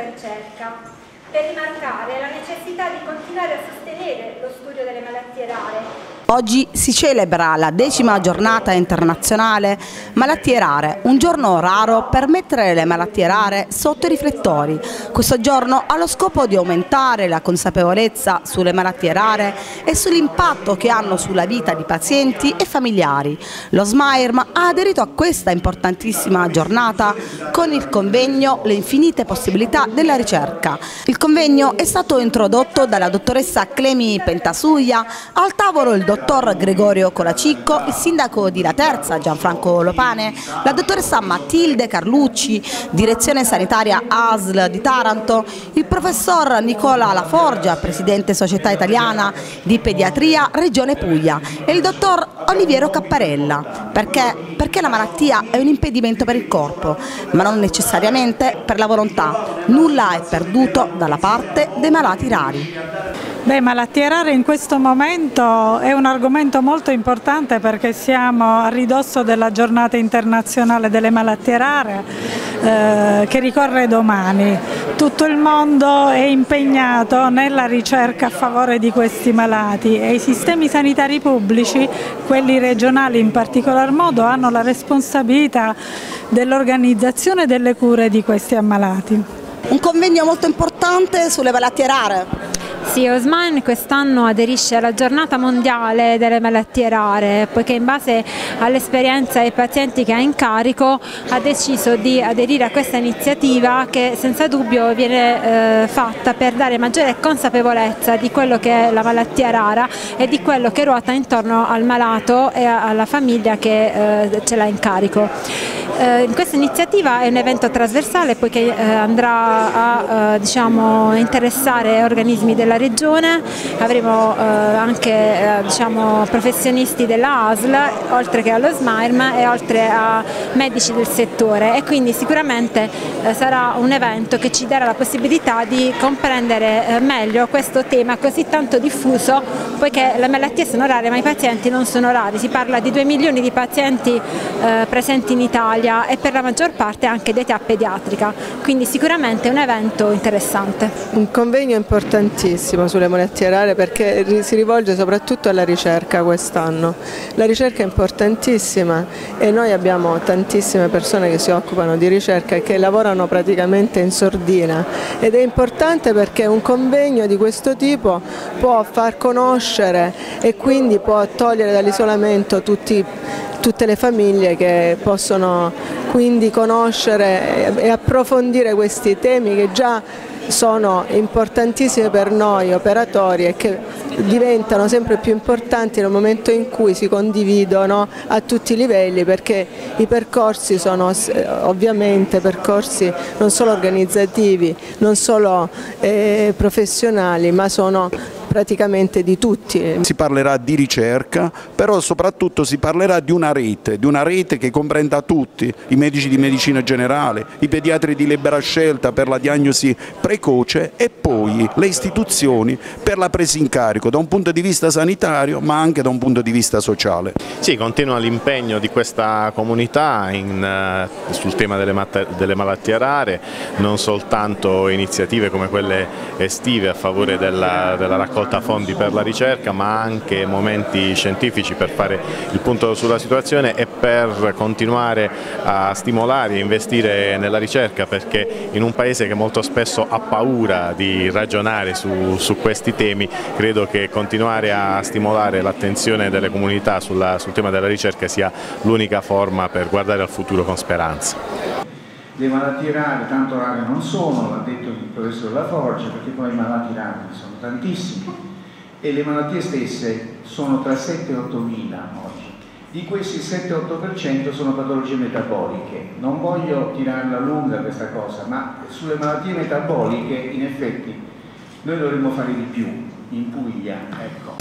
ricerca, per rimarcare la necessità di continuare a sostenere lo studio delle malattie rare. Oggi si celebra la 10ª giornata internazionale Malattie Rare, un giorno raro per mettere le malattie rare sotto i riflettori. Questo giorno ha lo scopo di aumentare la consapevolezza sulle malattie rare e sull'impatto che hanno sulla vita di pazienti e familiari. Lo SMAIRM ha aderito a questa importantissima giornata con il convegno Le infinite possibilità della ricerca. Il convegno è stato introdotto dalla dottoressa Clemi Pentasuglia, al tavolo il dottor Gregorio Colacicco, il sindaco di Laterza Gianfranco Lopane, la dottoressa Matilde Carlucci, direzione sanitaria ASL di Taranto, il professor Nicola Laforgia, presidente Società Italiana di Pediatria Regione Puglia, e il dottor Oliviero Capparella. Perché la malattia è un impedimento per il corpo, ma non necessariamente per la volontà. Nulla è perduto dalla parte dei malati rari. Malattie rare in questo momento è un argomento molto importante perché siamo a ridosso della giornata internazionale delle malattie rare che ricorre domani. Tutto il mondo è impegnato nella ricerca a favore di questi malati e i sistemi sanitari pubblici, quelli regionali in particolar modo, hanno la responsabilità dell'organizzazione delle cure di questi ammalati. Un convegno molto importante sulle malattie rare. Sì, OSMAIRM quest'anno aderisce alla giornata mondiale delle malattie rare, poiché in base all'esperienza dei pazienti che ha in carico ha deciso di aderire a questa iniziativa che senza dubbio viene fatta per dare maggiore consapevolezza di quello che è la malattia rara e di quello che ruota intorno al malato e alla famiglia che ce l'ha in carico. Questa iniziativa è un evento trasversale poiché andrà a interessare organismi della Regione, avremo anche professionisti della ASL, oltre che allo SMAIRM e oltre a medici del settore, e quindi sicuramente sarà un evento che ci darà la possibilità di comprendere meglio questo tema così tanto diffuso, poiché le malattie sono rare ma i pazienti non sono rari. Si parla di 2 milioni di pazienti presenti in Italia e per la maggior parte anche di età pediatrica, quindi sicuramente è un evento interessante. Un convegno importantissimo sulle malattie rare perché si rivolge soprattutto alla ricerca quest'anno. La ricerca è importantissima e noi abbiamo tantissime persone che si occupano di ricerca e che lavorano praticamente in sordina, ed è importante perché un convegno di questo tipo può far conoscere e quindi può togliere dall'isolamento tutte le famiglie, che possono quindi conoscere e approfondire questi temi che già sono importantissimi per noi operatori e che diventano sempre più importanti nel momento in cui si condividono a tutti i livelli, perché i percorsi sono ovviamente percorsi non solo organizzativi, non solo professionali, ma sono praticamente di tutti. Si parlerà di ricerca, però soprattutto si parlerà di una rete che comprenda tutti, i medici di medicina generale, i pediatri di libera scelta per la diagnosi precoce e poi le istituzioni per la presa in carico da un punto di vista sanitario ma anche da un punto di vista sociale. Sì, continua l'impegno di questa comunità sul tema delle malattie rare, non soltanto iniziative come quelle estive a favore della raccolta fondi per la ricerca, ma anche momenti scientifici per fare il punto sulla situazione e per continuare a stimolare e investire nella ricerca, perché in un paese che molto spesso ha paura di ragionare su questi temi, credo che continuare a stimolare l'attenzione delle comunità sul tema della ricerca sia l'unica forma per guardare al futuro con speranza. Le malattie rare tanto rare non sono, l'ha detto il professor Laforgia, perché poi i malati rari sono tantissimi e le malattie stesse sono tra 7 e 8 mila oggi. Di questi 7-8% sono patologie metaboliche. Non voglio tirarla lunga questa cosa, ma sulle malattie metaboliche in effetti noi dovremmo fare di più in Puglia, ecco.